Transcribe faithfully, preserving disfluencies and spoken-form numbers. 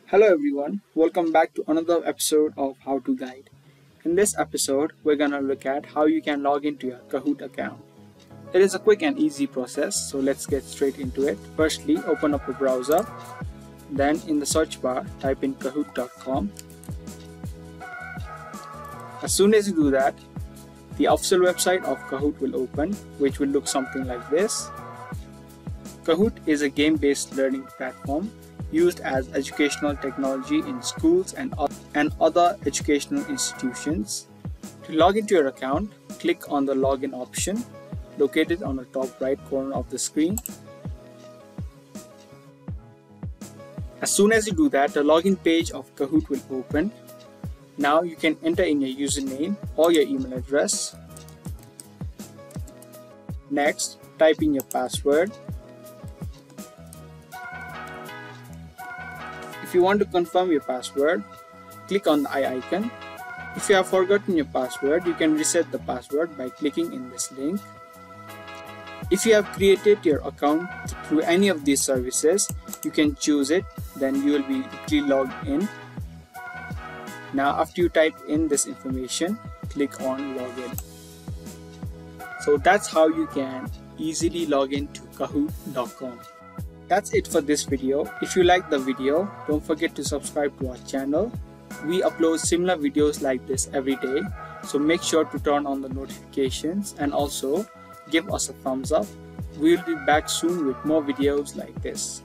Hello everyone, welcome back to another episode of How to Guide. In this episode, we're gonna look at how you can log into your Kahoot account. It is a quick and easy process, so let's get straight into it. Firstly, open up a browser. Then in the search bar, type in kahoot dot com. As soon as you do that, the official website of Kahoot will open, which will look something like this. Kahoot is a game-based learning platform used as educational technology in schools and, and other educational institutions. To log into your account, click on the login option located on the top right corner of the screen. As soon as you do that, the login page of Kahoot will open. Now you can enter in your username or your email address. Next, type in your password. If you want to confirm your password, click on the eye icon. If you have forgotten your password, you can reset the password by clicking in this link. If you have created your account through any of these services, you can choose it, then you will be directly logged in. Now after you type in this information, click on login. So that's how you can easily log in to kahoot dot com. That's it for this video. If you liked the video, don't forget to subscribe to our channel. We upload similar videos like this every day, so make sure to turn on the notifications and also give us a thumbs up. We'll be back soon with more videos like this.